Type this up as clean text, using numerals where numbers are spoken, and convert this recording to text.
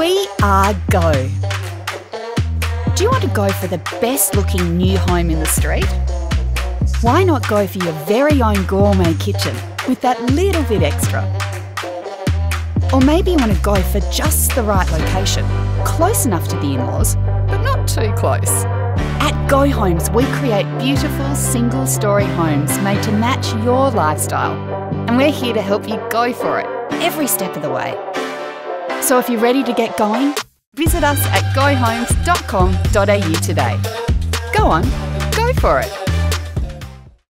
We are Go. Do you want to go for the best looking new home in the street? Why not go for your very own gourmet kitchen with that little bit extra? Or maybe you want to go for just the right location, close enough to the in-laws, but not too close. At Go Homes, we create beautiful single-storey homes made to match your lifestyle. And we're here to help you go for it every step of the way. So if you're ready to get going, visit us at gohomes.com.au today. Go on, go for it.